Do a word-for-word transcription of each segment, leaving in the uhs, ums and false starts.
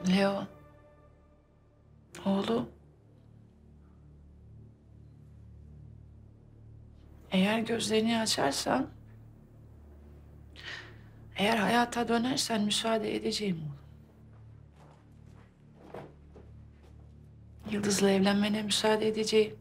Leo. Oğlum. Eğer gözlerini açarsan... Eğer hayata dönersen müsaade edeceğim oğlum. Yıldız'la evlenmene müsaade edeceğim.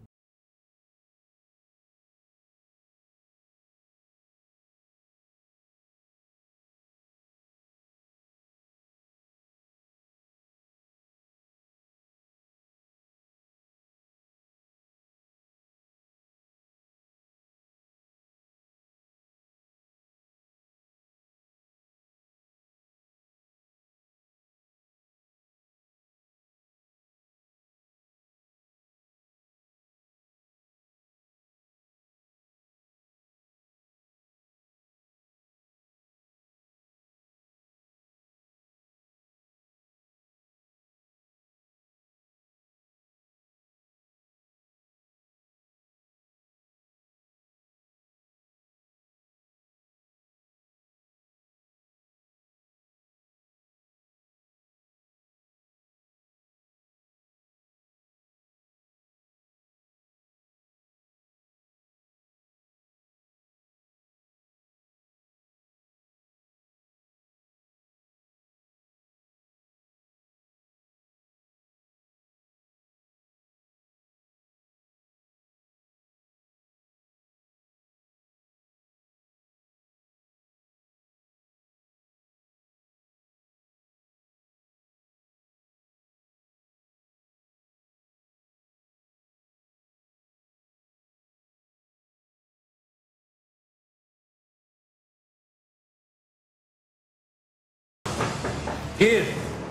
Gir.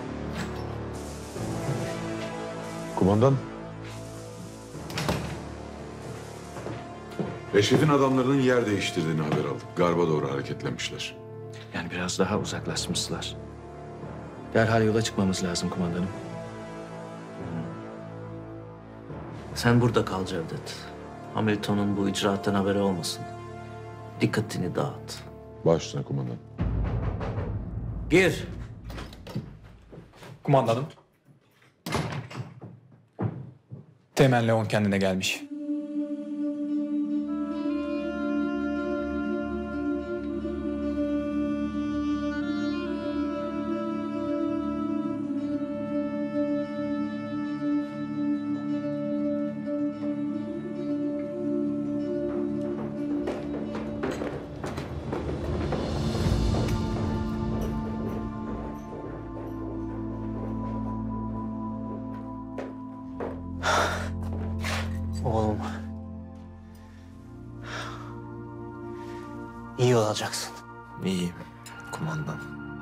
Kumandan. Eşref'in adamlarının yer değiştirdiğini haber aldık. Garba doğru hareketlenmişler. Yani biraz daha uzaklaşmışlar. Derhal yola çıkmamız lazım kumandanım. Sen burada kal Cevdet. Hamilton'un bu icraattan haberi olmasın. Dikkatini dağıt. Baş üstüne kumandan. Gir. Kumandanım. Teğmen Leon kendine gelmiş. Oğlum. İyi olacaksın. İyiyim kumandan.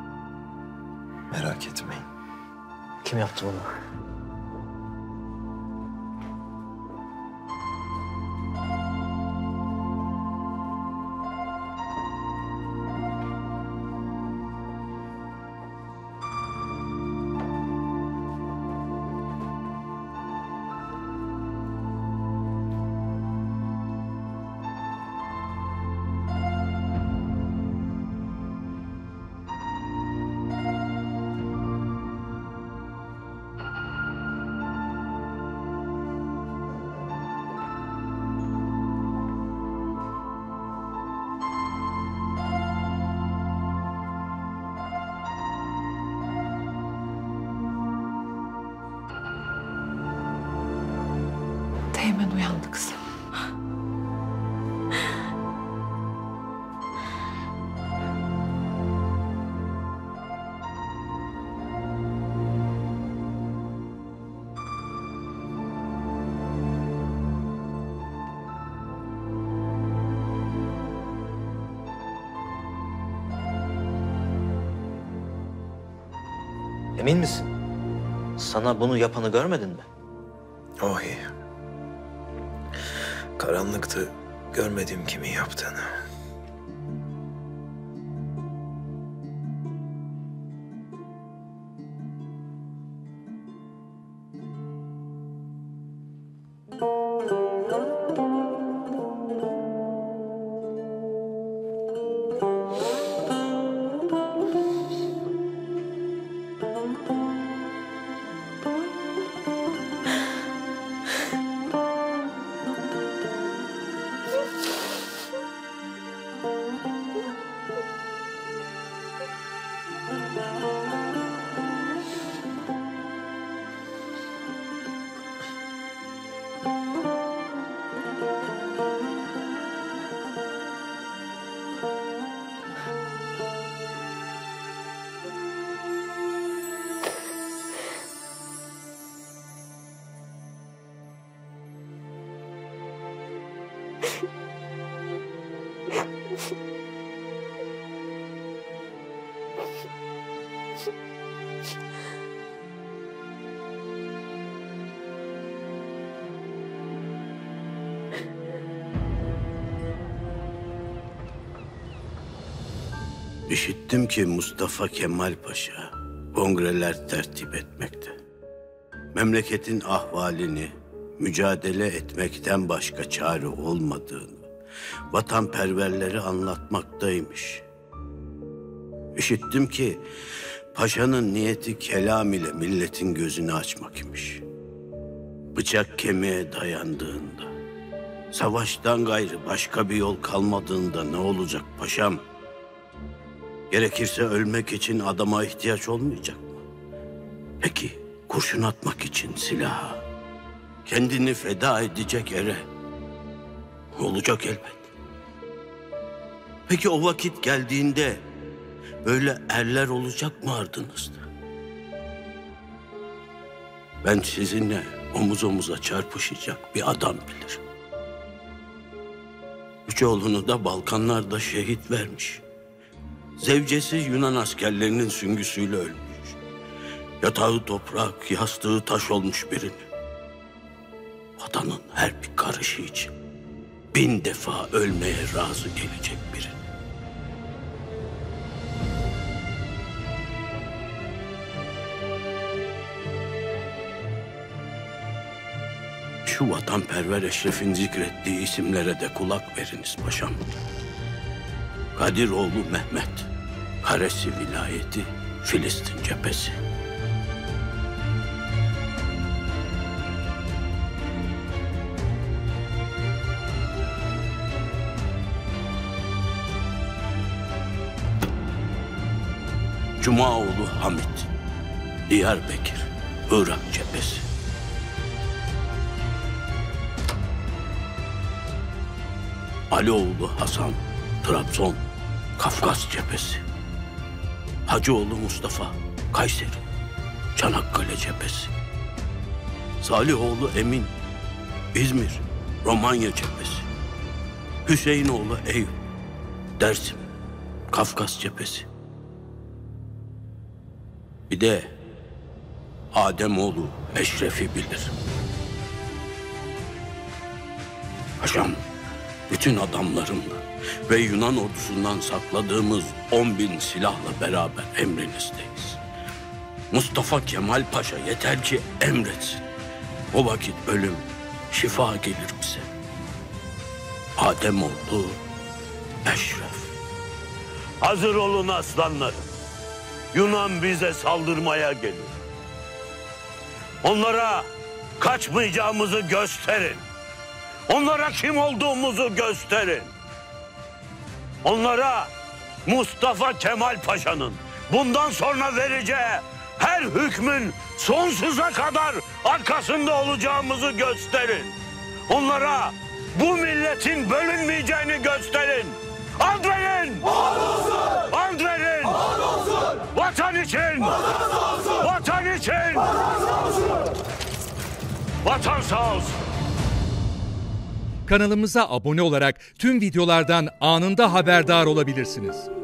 Merak etmeyin. Kim yaptı bunu? Teğmen uyandı kızım. Emin misin? Sana bunu yapanı görmedin mi? Oh iyi. Karanlıktı. Görmediğim kimin yaptığını. İşittim ki Mustafa Kemal Paşa kongreler tertip etmekte. Memleketin ahvalini mücadele etmekten başka çare olmadığını vatanperverlere anlatmaktaymış. İşittim ki paşanın niyeti kelam ile milletin gözünü açmak imiş. Bıçak kemiğe dayandığında, savaştan gayrı başka bir yol kalmadığında ne olacak paşam? Gerekirse ölmek için adama ihtiyaç olmayacak mı? Peki kurşun atmak için silaha, kendini feda edecek ere olacak elbet. Peki o vakit geldiğinde böyle erler olacak mı ardınızda? Ben sizinle omuz omuza çarpışacak bir adam bilirim. Üç oğlunu da Balkanlarda şehit vermiş. Zevcesi Yunan askerlerinin süngüsüyle ölmüş. Yatağı toprak, yastığı taş olmuş birini. Vatanın her bir karışı için bin defa ölmeye razı gelecek birini. Şu vatanperver Eşref'in zikrettiği isimlere de kulak veriniz paşam. Kadiroğlu Mehmet, Karesi vilayeti, Filistin cephesi. Cumaoğlu Hamit, Diyarbakır, Irak cephesi. Alioğlu Hasan, Trabzon, Kafkas cephesi. Hacıoğlu Mustafa, Kayseri, Çanakkale cephesi. Salihoğlu Emin, İzmir, Romanya cephesi. Hüseyinoğlu Eyüp, Dersim, Kafkas cephesi. Bir de Ademoğlu Eşref'i bilir. Paşam, bütün adamlarımla ve Yunan ordusundan sakladığımız on bin silahla beraber emrinizdeyiz. Mustafa Kemal Paşa yeter ki emretsin. O vakit ölüm şifa gelir bize. Ademoğlu Eşref. Hazır olun aslanlarım. Yunan bize saldırmaya gelir. Onlara kaçmayacağımızı gösterin. Onlara kim olduğumuzu gösterin. Onlara Mustafa Kemal Paşa'nın bundan sonra vereceği her hükmün sonsuza kadar arkasında olacağımızı gösterin. Onlara bu milletin bölünmeyeceğini gösterin. And verin! And verin! Vatan için! Vatan için! Vatan sağ olsun! Kanalımıza abone olarak tüm videolardan anında haberdar olabilirsiniz.